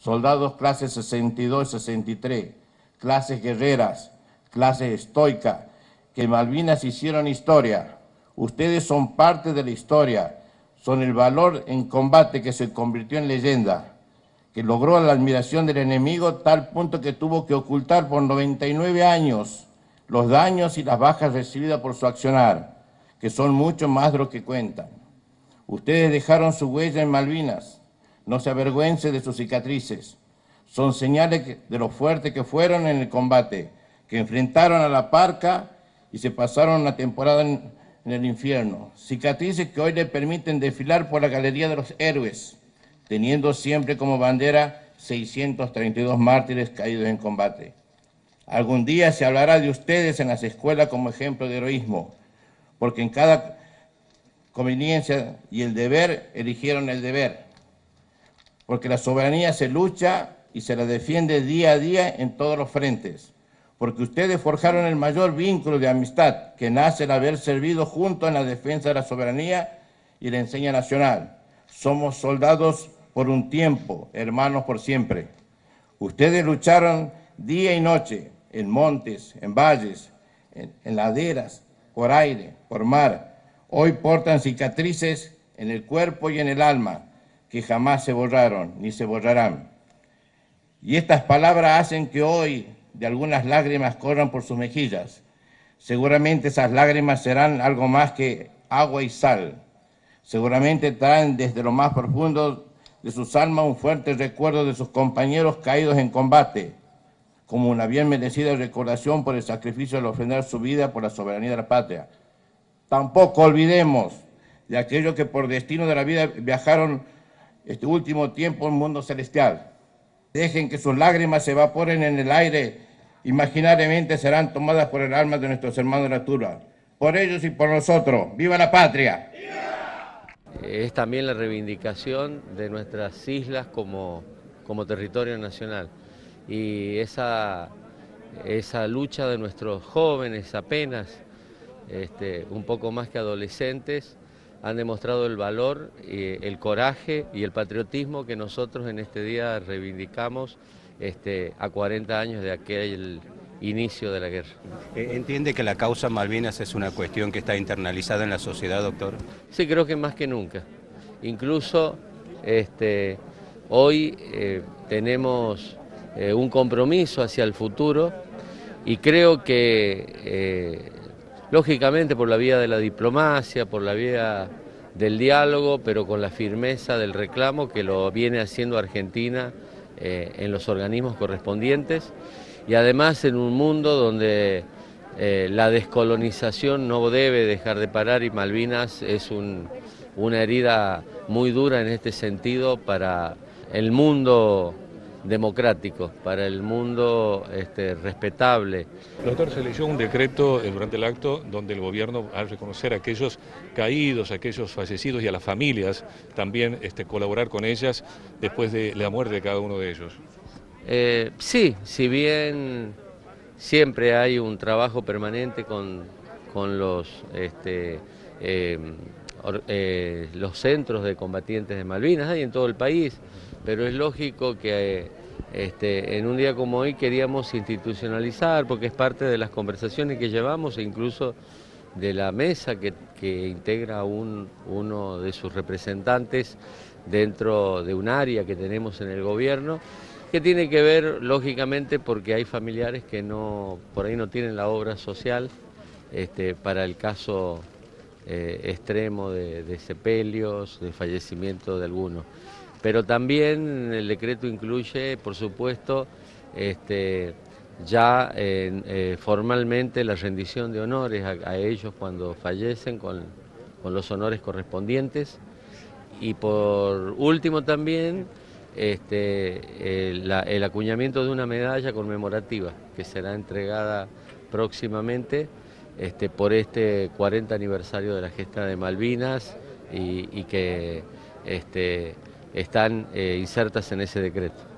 soldados clase 62 y 63, clases guerreras, clases estoicas, que en Malvinas hicieron historia. Ustedes son parte de la historia, son el valor en combate que se convirtió en leyenda, que logró la admiración del enemigo tal punto que tuvo que ocultar por 99 años los daños y las bajas recibidas por su accionar, que son mucho más de lo que cuentan. Ustedes dejaron su huella en Malvinas, no se avergüence de sus cicatrices, son señales de lo fuerte que fueron en el combate, que enfrentaron a la parca y se pasaron una temporada en el infierno. Cicatrices que hoy le permiten desfilar por la galería de los héroes, teniendo siempre como bandera 632 mártires caídos en combate. Algún día se hablará de ustedes en las escuelas como ejemplo de heroísmo, porque en cada conveniencia y el deber eligieron el deber, porque la soberanía se lucha y se la defiende día a día en todos los frentes, porque ustedes forjaron el mayor vínculo de amistad que nace al haber servido juntos en la defensa de la soberanía y la enseña nacional. Somos soldados por un tiempo, hermanos por siempre. Ustedes lucharon día y noche, en montes, en valles, en laderas, por aire, por mar. Hoy portan cicatrices en el cuerpo y en el alma, que jamás se borraron ni se borrarán. Y estas palabras hacen que hoy de algunas lágrimas corran por sus mejillas. Seguramente esas lágrimas serán algo más que agua y sal. Seguramente traen desde lo más profundo de sus almas un fuerte recuerdo de sus compañeros caídos en combate, como una bien merecida recordación por el sacrificio de ofrendar su vida por la soberanía de la patria. Tampoco olvidemos de aquellos que por destino de la vida viajaron este último tiempo en un mundo celestial. Dejen que sus lágrimas se evaporen en el aire, imaginariamente serán tomadas por el alma de nuestros hermanos de la altura. Por ellos y por nosotros, ¡viva la patria! Es también la reivindicación de nuestras islas como territorio nacional. Y esa lucha de nuestros jóvenes apenas, un poco más que adolescentes, han demostrado el valor, el coraje y el patriotismo que nosotros en este día reivindicamos a 40 años de aquel inicio de la guerra. ¿Entiende que la causa Malvinas es una cuestión que está internalizada en la sociedad, doctor? Sí, creo que más que nunca. Incluso hoy tenemos un compromiso hacia el futuro y creo que lógicamente por la vía de la diplomacia, por la vía del diálogo, pero con la firmeza del reclamo que lo viene haciendo Argentina en los organismos correspondientes y además en un mundo donde la descolonización no debe dejar de parar y Malvinas es una herida muy dura en este sentido para el mundo democrático, para el mundo respetable. Doctor, se leyó un decreto durante el acto donde el gobierno, al reconocer a aquellos caídos, a aquellos fallecidos y a las familias, también colaborar con ellas después de la muerte de cada uno de ellos. Sí, si bien siempre hay un trabajo permanente con los centros de combatientes de Malvinas, hay en todo el país, pero es lógico que en un día como hoy queríamos institucionalizar, porque es parte de las conversaciones que llevamos e incluso de la mesa que integra uno de sus representantes dentro de un área que tenemos en el gobierno, que tiene que ver, lógicamente, porque hay familiares que por ahí no tienen la obra social para el caso extremo de sepelios, de fallecimiento de alguno. Pero también el decreto incluye, por supuesto, ya formalmente la rendición de honores a ellos cuando fallecen con los honores correspondientes. Y por último también el acuñamiento de una medalla conmemorativa que será entregada próximamente por este 40 aniversario de la gesta de Malvinas y que están insertas en ese decreto.